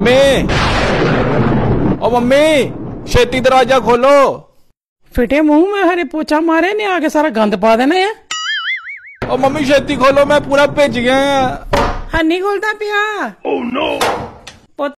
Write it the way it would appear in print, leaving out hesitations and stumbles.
ओ mummy छेती दरवाजा खोलो। फिटे मुंह में हरे पोछा मारे ने आके सारा गंद पा देना है। ओ मम्मी छेती खोलो मैं पूरा भिज गया। हनी खोलता पिया। Oh no.